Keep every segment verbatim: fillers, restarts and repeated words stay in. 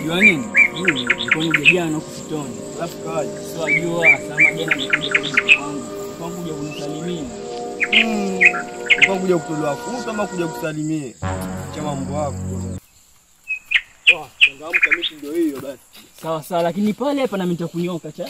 Unajua nini? Mimi nilikuwa nijana kusitoni. Alafu kawaje? Sio ajua sama jana nikuja kwa kwangu. Kwangu kuja kunisalimia. Mm. Kwangu kuja kutolewa kuta ama kuja kusalimia. Cha mambo yako. Oh, changamka miti ndio hiyo basi. Sawa sawa, lakini pale hapa na mimi nitakunyoka cha.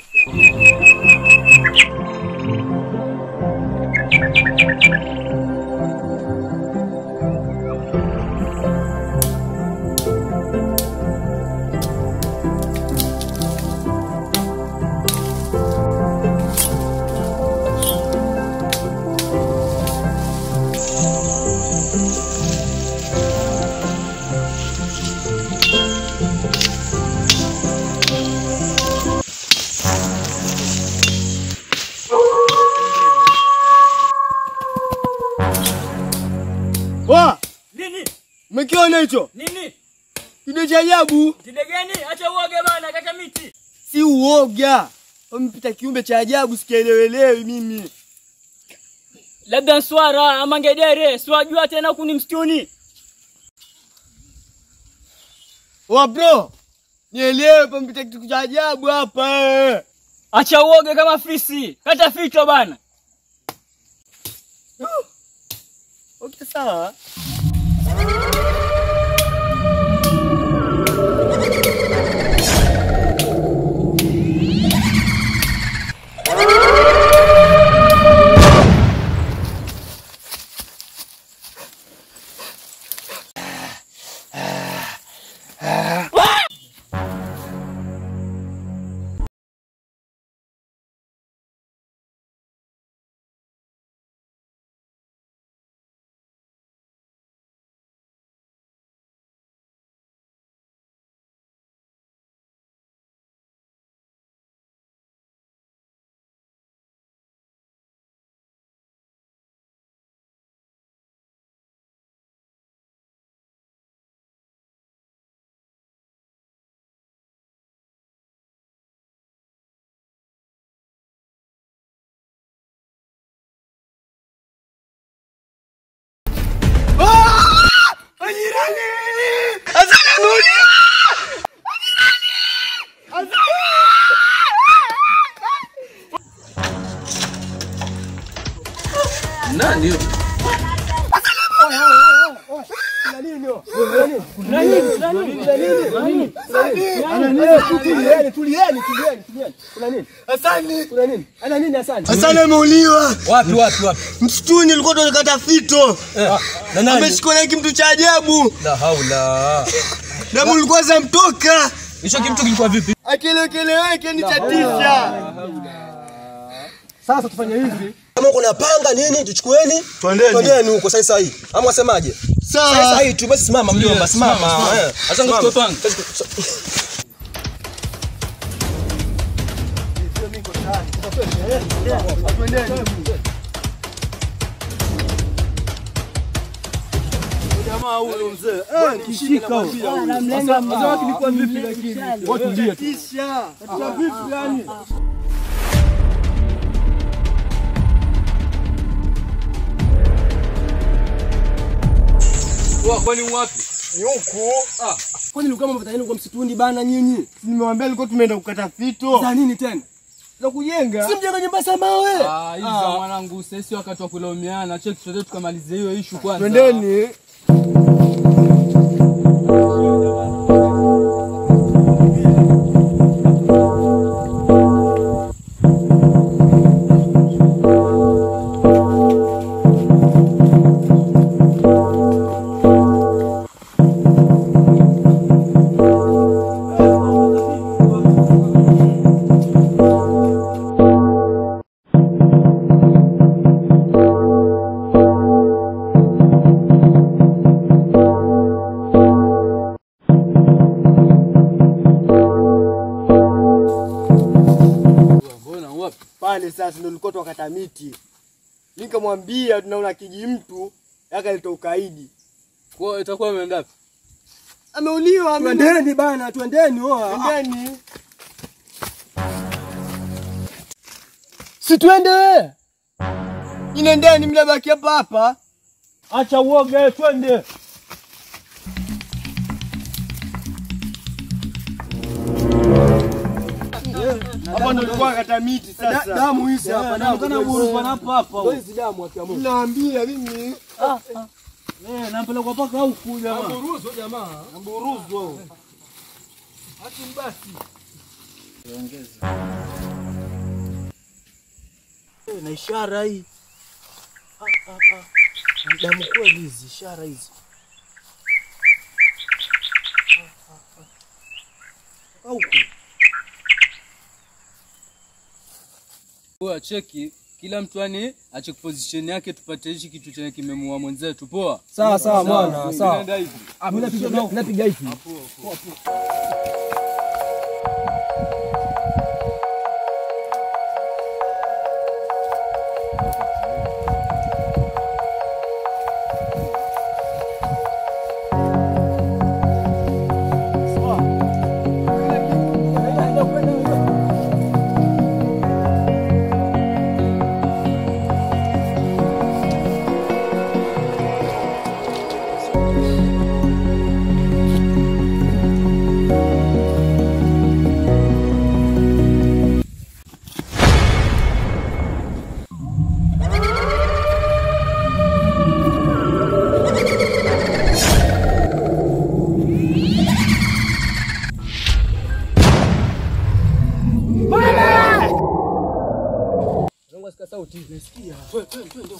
Wa! Nini? Umekiona hicho? Nini? Kide cha ajabu. Kide gani? Acha uoga bana, kata miti. Si uoga. Umepita kiumbe cha ajabu sikielewelewi mimi. Labda swara ama ngedere, siwajua tena kuni msituni. Wa bro. Nielewe umepita kitu cha ajabu hapa. Acha uoga kama fisi. Kata fito bana. Uh. Okay, sawa. Nani huyo? Hasani ameuliwa. Wapi wapi wapi? Msituni alikuwa tunakata fito. Eh, na nani? Ameshikwa na kitu cha ajabu. La haula. Damu ilikuwa zamtoka. Hicho kitu kilikuwa vipi? Akelekeleweke ni chatisha. Sasa tufanye hivi. Kama kuna panga nini tuchukueni? Twendeni. Twendeni huko sasa hivi. Ama wasemaje? Sawa. Sasa hivi tu basi simama mjomba, simama. Eh. Sasa ngoja panga. Jamaa huyo mzee. Eh, kishika huyo. Namlenga mzee wake ilikuwa vipi lakini? Watu ndio. Kisha. Katika vipi yani? Wa kwani wapi? Ni huku. Ah, kwani nilikuwa mtatani kwa msituni bana nyinyi? Nimewambia nilikuwa tumeenda kukata fito. Za nini tena? Za kujenga. Si mjenga nyumba za mawe. Ah, hizo mwanangu, sisi wakati wa kulaumiana, acha tuende tukamalize hiyo issue kwanza. Twendeni. Pale sasa ndio nilikuwa tukakata miti. Nikamwambia tunaona kiji mtu akaleta ukaidi. Kwa itakuwa imeenda. Ameuliwa. Twendeni bana, twendeni oa. Twendeni. Si twende. Inendeni mnabaki hapa hapa. Acha uoga, twende. ndio ulikuwa kata miti sasa. Damu hizi hapa, damu. Kana buru panapo hapa. Ndio hizi damu akiamua. Naambia mimi. Ah. Eh, nampeleka paka huku jamaa. Mburuzo jamaa. Mburuzo. Haki mbasi. Ongeza. Eh, na ishara hii. Ah ah ah. Damu kweli hizi ishara hizi. Huku. Poa, cheki kila mtu ani acheke position yake tupate hichi kitu chenye kimemuua mwenzetu. Poa. Sawa sawa mwana, sawa. Nenda hivi. Ah, mimi napiga napiga hivi. Poa. Sauti nasikia. Twende twende.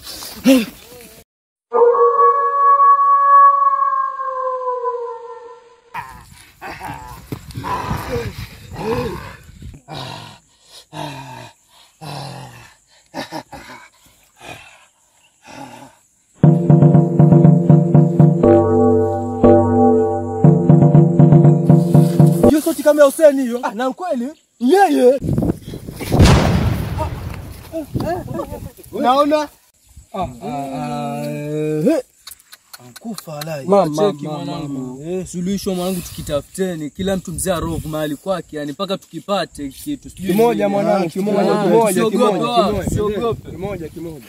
Hiyo sauti kama ya Hussein hiyo. Ah, na kweli yeye. Unaona? Ah ah. Kufa alai. Mama Cheki mwanangu. Eh, suluhisho mwanangu tukitafuteni. Kila mtu mzee arovu mahali kwake, yani mpaka tukipate kitu. Sijui Kimoja mwanangu, kimoja, kimoja, kimoja, Usiogope. kimoja, kimoja.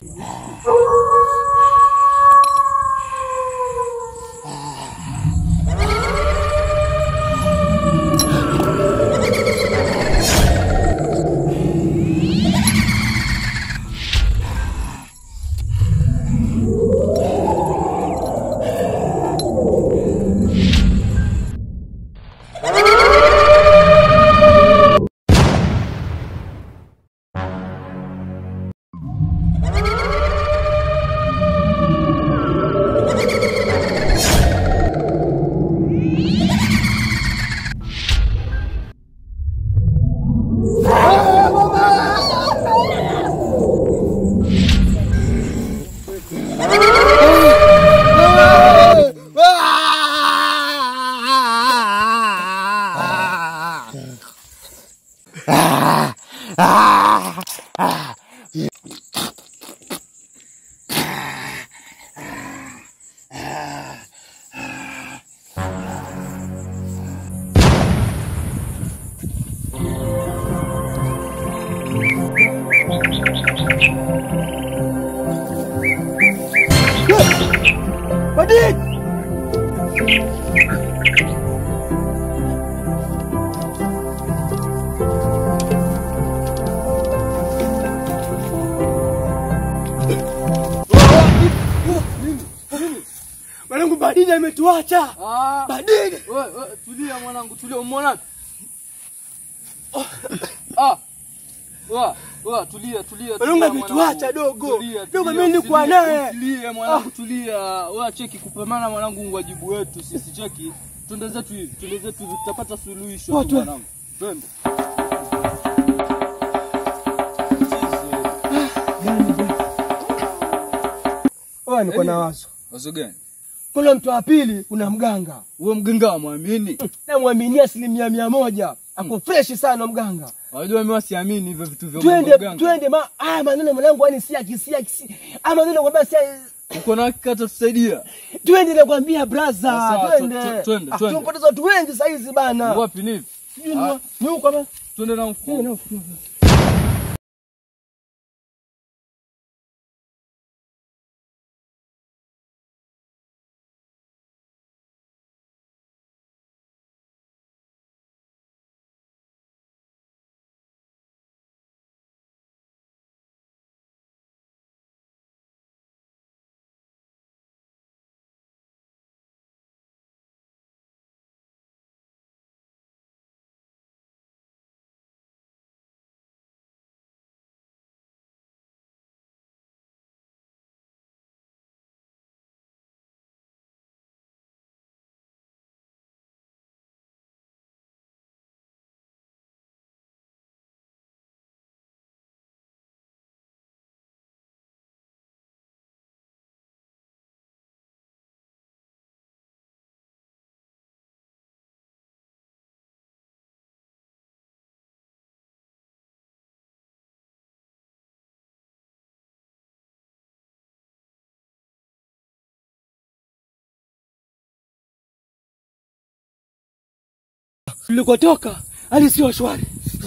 Badit! Mwanangu Badidi ametuacha. Ah, Badidi. wewe tulia mwanangu, tulia umeona? Ah. Wa, wa tulia tulia. Mwanangu ametuacha dogo. Dogo mimi nilikuwa naye. Tulia mwanangu, tulia. Wewe cheki kupemana mwanangu, wajibu wetu sisi cheki. Twende zetu hivi, twende zetu hivi tutapata suluhisho mwanangu. Twende. Wewe niko na wazo. Wazo gani? Kuna mtu wa pili, kuna mganga. Wewe mganga muamini? Na muamini asilimia mia moja. Ako fresh sana mganga. Unajua mimi siamini hivyo vitu vya Twende mganga. twende ma ah maneno mwanangu yani si akisia kisi. Ah maneno kwamba si uko na hakika tusaidia. Twende nakwambia brother, Sawa, twende. tu- twende, twende. Tunapoteza watu wengi saa hizi bana. Wapi ni? Ni huko bana. Twende na mfumo. Tulikotoka hali sio shwari.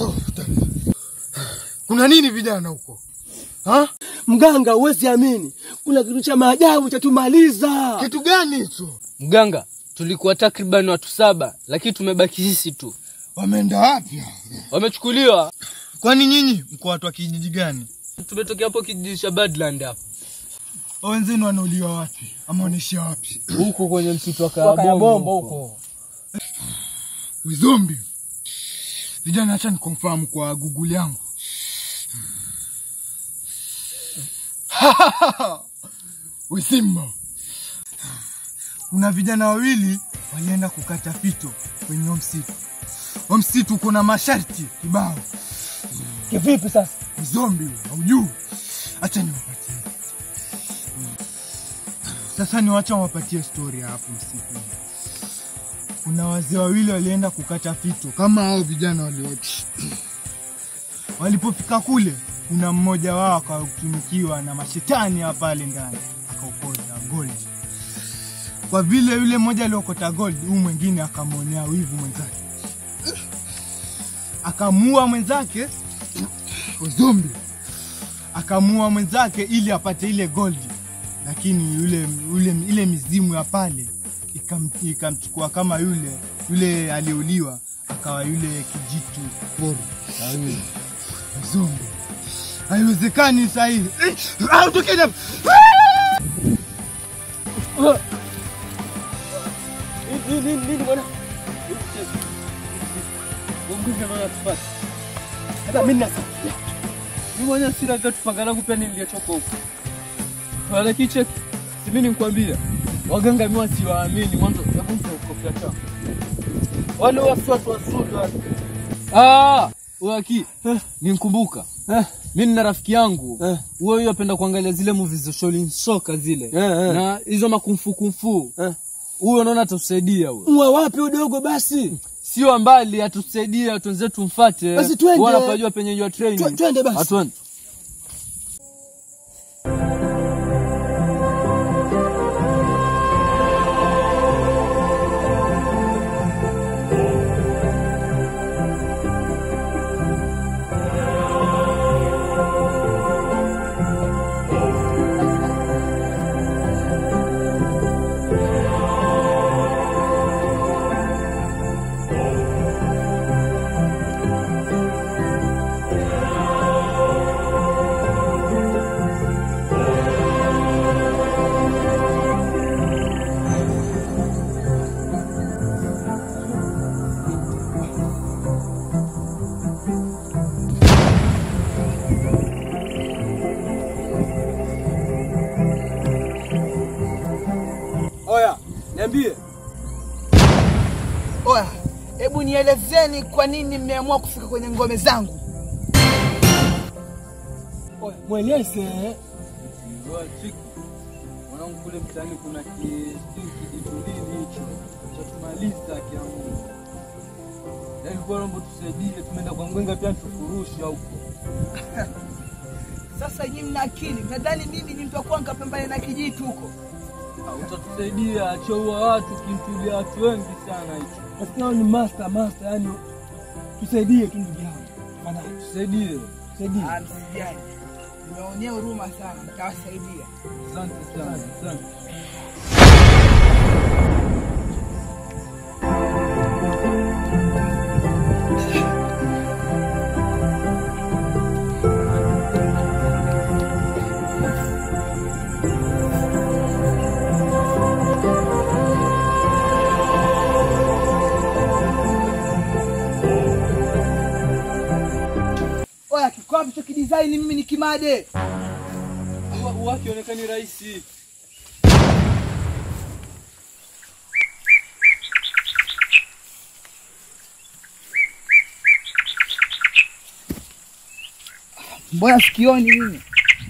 Kuna nini vijana huko? Ha? Mganga huwezi amini. Kuna kitu cha maajabu cha tumaliza. Kitu gani hicho? Mganga, tulikuwa takriban watu saba, lakini tumebaki sisi tu. Wameenda wapi? Wamechukuliwa. Kwani nyinyi mko watu wa kijiji gani? Tumetokea hapo kijiji cha Badland hapo. Wenzenu wanauliwa wapi? Ama wanaishi wapi? Huko kwenye msitu wa Kabombo huko. Wizombi. Vijana acha nikonfahamu kwa Google yangu. Wisimba. Kuna vijana wawili walienda kukata fito kwenye msitu. Msitu uko na masharti kibao. Kivipi sasa? Zombi, hujui. Acha niwapatie. Sasa niwacha wapatie story hapo msitu. Kuna wazee wawili walienda kukata fito kama hao vijana waliochi. Walipofika kule, kuna mmoja wao akatumikiwa na mashetani hapa pale ndani, akaokota gold. Kwa vile yule mmoja aliokota gold, huyu mwingine akamwonea wivu mwenzake. Akamua mwenzake, zombi. Akamua mwenzake ili apate ile gold. Lakini yule yule ile mizimu ya pale ikamchukua kama yule yule aliuliwa, akawa yule kijitu pori. Sawa. Zombi. Haiwezekani sasa hivi. Au tokea. Nini nini bwana? Ungekuja bwana tupate. Hata mimi nasa. Mimi mwenyewe sina vitu pangana kupia nini nilichoka huko. Wala kicheki. Si mimi nikwambia. Waganga mimi siwaamini mwanzo hebu mkopia chao. Wale watu watu wasuda. Ah, waki. Nikumbuka. Mimi na rafiki yangu, wewe huyo anapenda kuangalia zile movies za Shaolin Soccer zile. Na hizo makumfu kumfu. Huyo unaona atusaidia huyo. Mwa wapi udogo basi? Sio mbali atusaidia tuanze tumfuate. Basi twende. Wala pajua penye you training. Twende basi. Atwende. Oya, niambie. Oya, hebu nielezeni kwa nini mmeamua kufika kwenye ngome zangu? Oya, mweleze. Wewe chiki. Mwanangu kule mtaani kuna kijitulini hicho. Tutamaliza kiamu. Yaani kwa rombo tusaidie, tumeenda kwa mganga pia tufurushi huko. Sasa nyinyi mna akili, nadhani mimi ni mtu kwa nikapambana na kijitu huko. Utatusaidia achoua watu kimtulia watu wengi sana hicho. Basi ni master master yani tusaidie tu ndugu yangu. Bana Tusaidie. tusaidie. Ah, msijali. Nimeonea huruma sana, nitawasaidia. Asante sana. Asante. Oya, kikopi cha kidesign mimi ni Kimade. Waki onekani rahisi. Mbona sikioni mimi?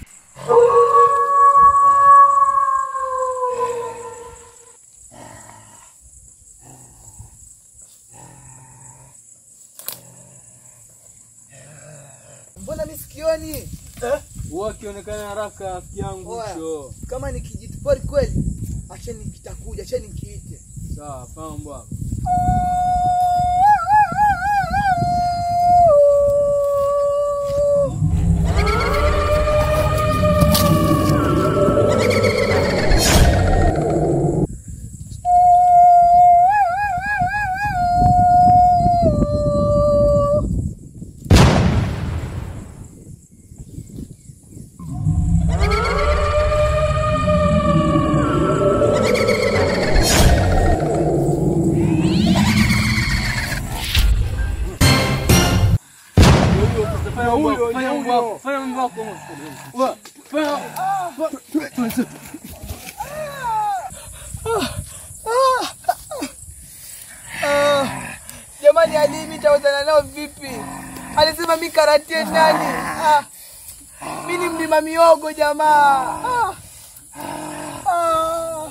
Mbona mimi sikioni? Eh? Waki onekana haraka rafiki yangu hicho. Kama ni kijitupori kweli, acha nikitakuja, acha nikiite. Sawa, fahamu bwana. huyo sasa, fanya huyo, fanya huyo, fanya mambo yako. Wa, fanya. Jamani, Ali mimi nitawezana nao vipi? Alisema mimi karate nani? Ah. Mimi ni mlima miogo jamaa. Ah. Ah.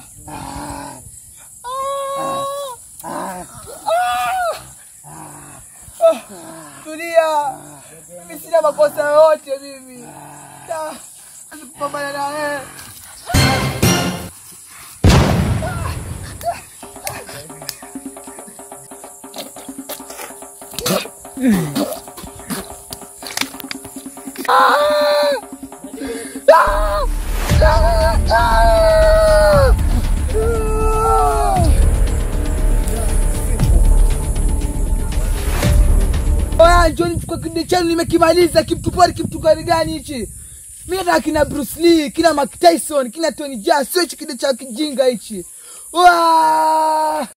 Ah. Tulia. Mimi sina makosa yote mimi. Ah. Asipambana na wewe. Oya, John chukua kide chenu nimekimaliza. Kimtupari kimtukari gani hichi? Mimi nataka kina Bruce Lee, kina Mike Tyson, kina Tony Jaa, sio hichi kide cha kijinga hichi. Waa!